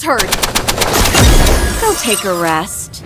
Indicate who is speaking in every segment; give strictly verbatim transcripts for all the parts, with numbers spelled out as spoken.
Speaker 1: heard. Go take a rest.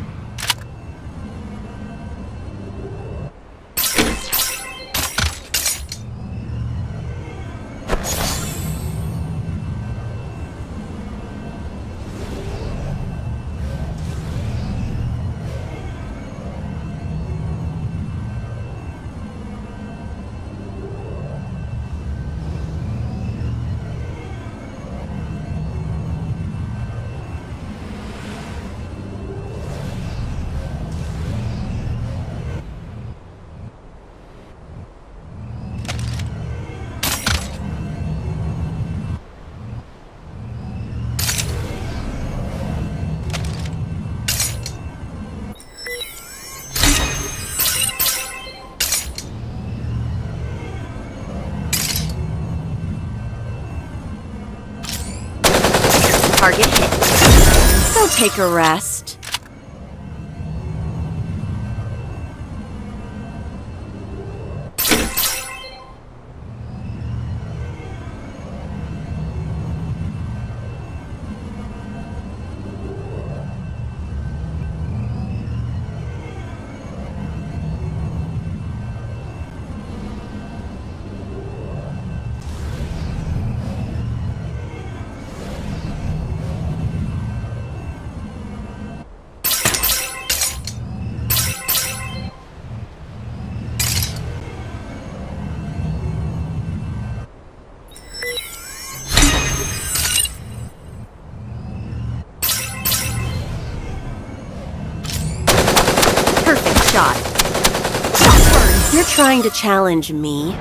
Speaker 1: Target hit. Go take a rest. Perfect shot. You're trying to challenge me.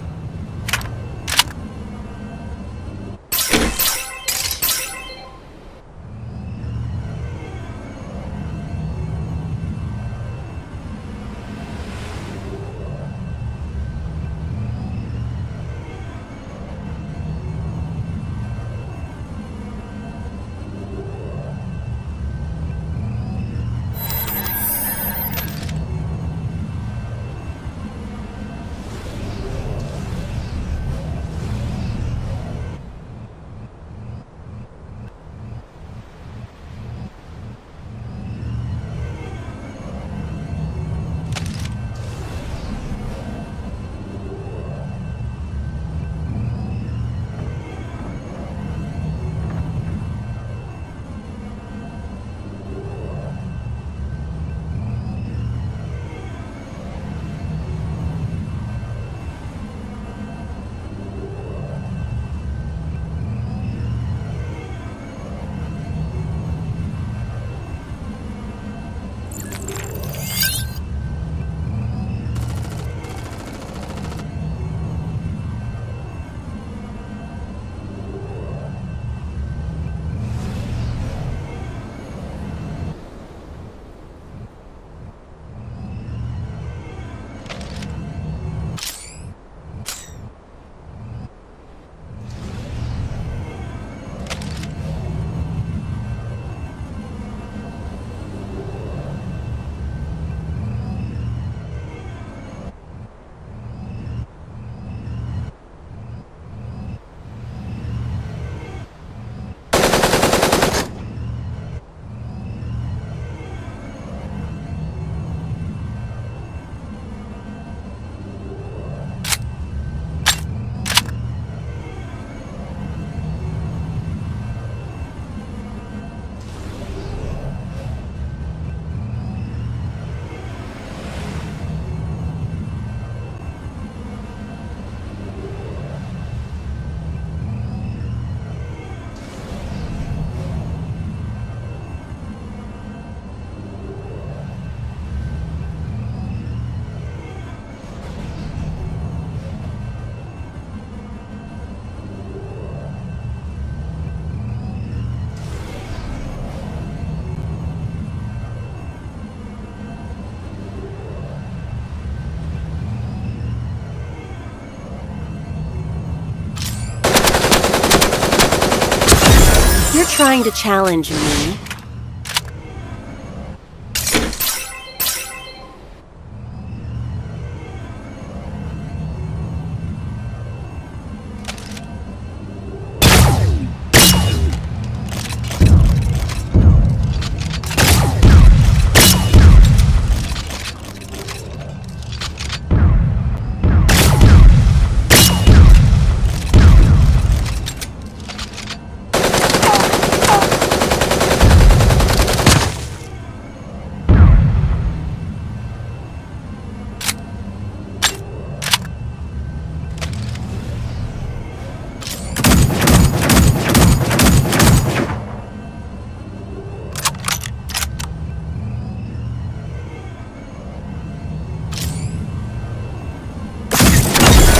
Speaker 1: You're trying to challenge me.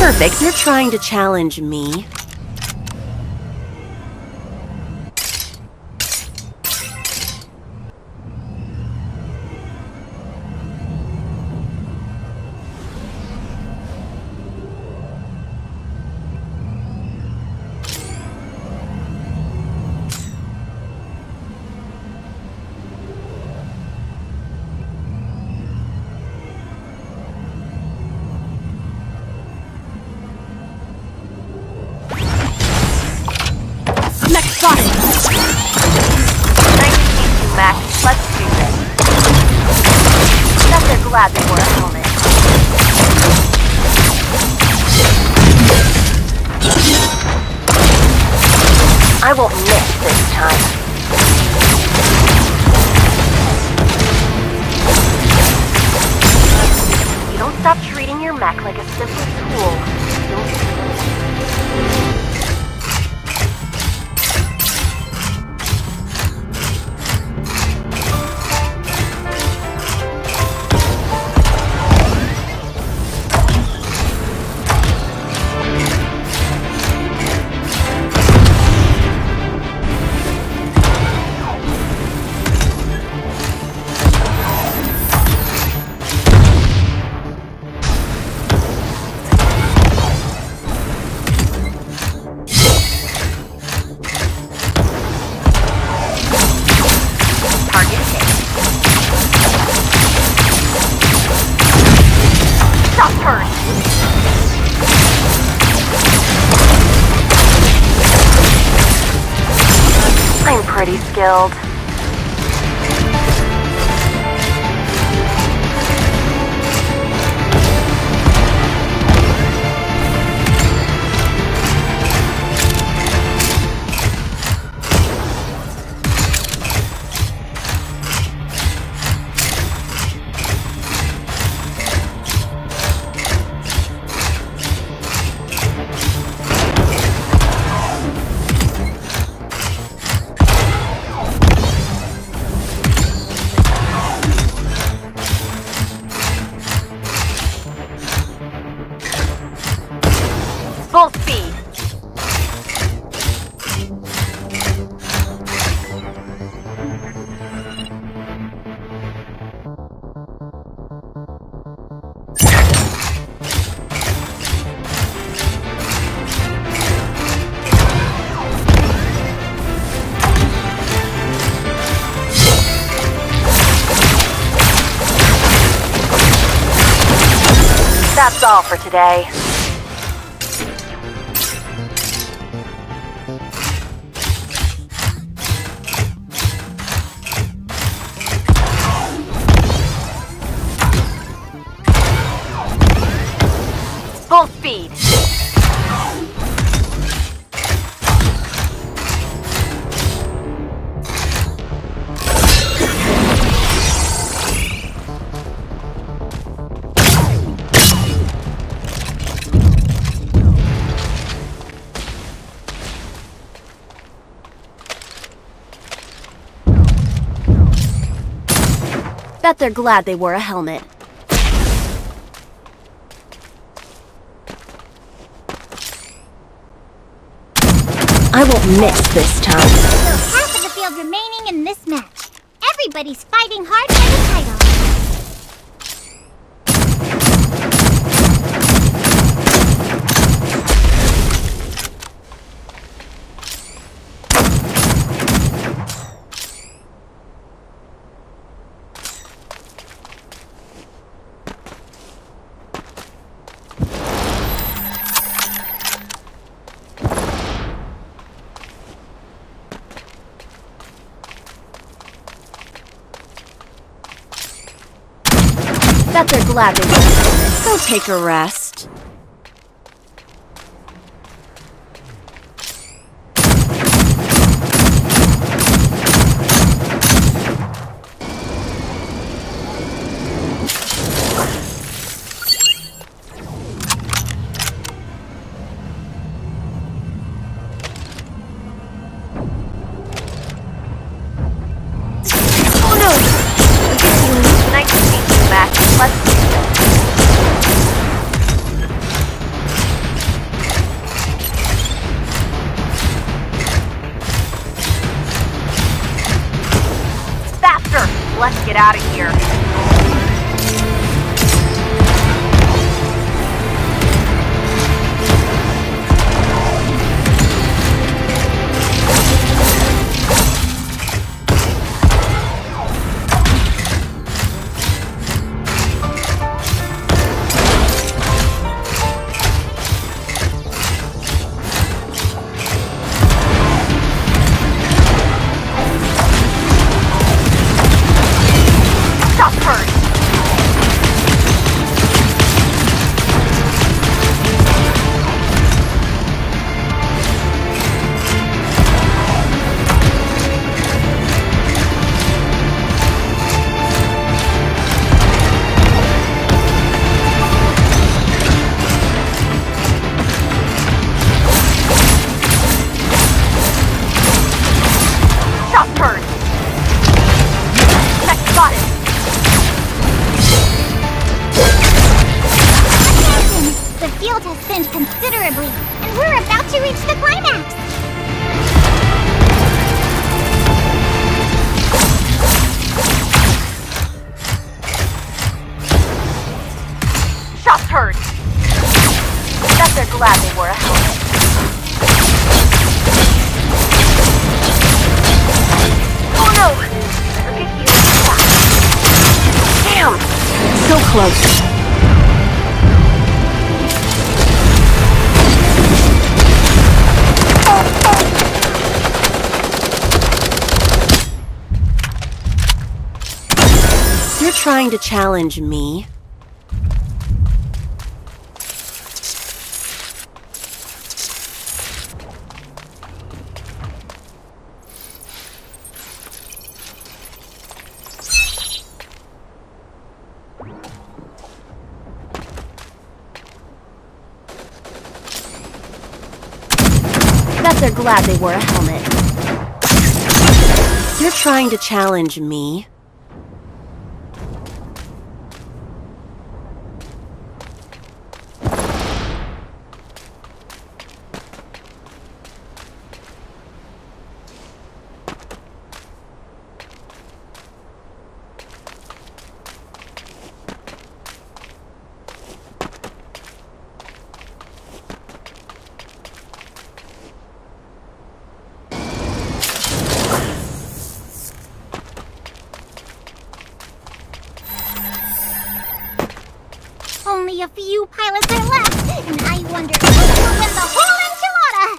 Speaker 1: Perfect. You're trying to challenge me.
Speaker 2: Got it! Nice to meet you, Max. Let's do this. Bet they're glad they wore a helmet. I won't miss this time. You don't stop treating your mech like a simple tool. You'll pretty skilled. Full speed. That's all for today. Full speed.
Speaker 1: Bet they're glad they wore a helmet. I won't miss this time.
Speaker 3: So half of the field remaining in this match. Everybody's fighting hard for the title.
Speaker 1: Bet they're glad they did. Go take a rest. Oh no!
Speaker 2: Nice to meet you, Max. Let's do this. get out of here.
Speaker 3: Considerably, and we're about to reach the climax!
Speaker 2: Shots heard! Bet they're glad they wore a helmet. Oh no! Better get you fast. Damn!
Speaker 1: So close. You're trying to challenge me. Bet they're glad they wore a helmet. You're trying to challenge me.
Speaker 3: Only a few pilots are left, and I wonder who will win the whole enchilada!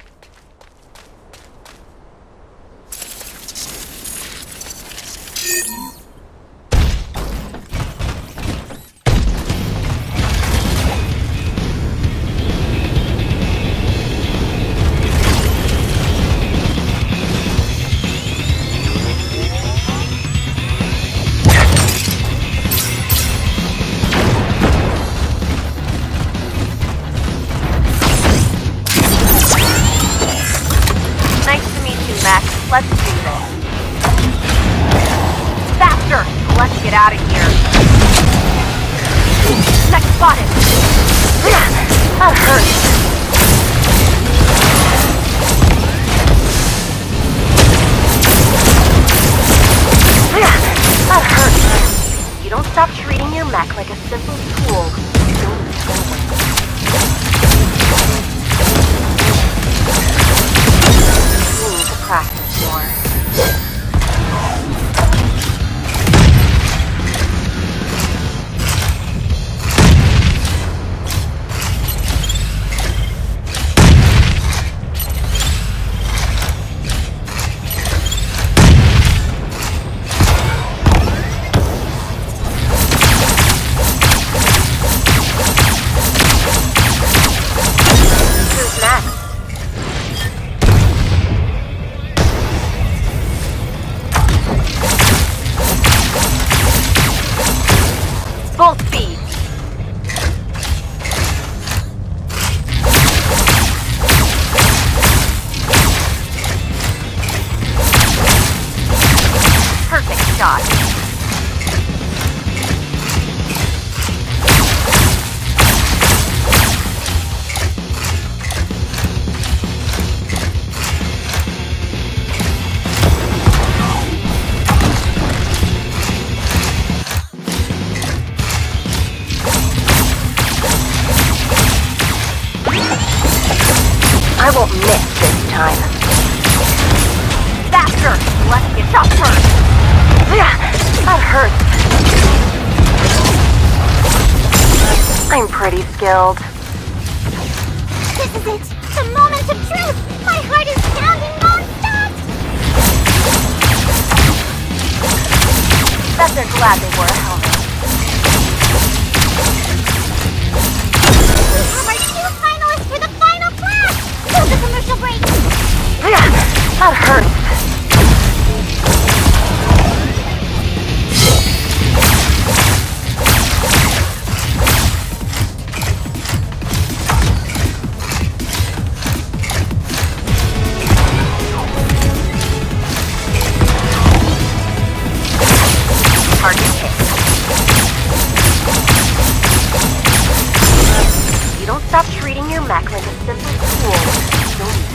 Speaker 2: Let's do this. Faster! Let's get out of here. Next spotted. That hurts. That hurts. You don't stop treating your mech like a simple tool. You'll lose forward. You need to practice more. I won't miss this time. Faster! Let's get shot first! Yeah, that hurts. I'm pretty skilled.
Speaker 3: This is it! The moment of truth! My heart is pounding non-stop!
Speaker 2: Bet they're glad they wore a helmet.
Speaker 3: We have our two finalists for the final class! To the commercial break!
Speaker 2: Yeah, that hurts. Target hit. You don't stop treating your mech like a simple tool, you'll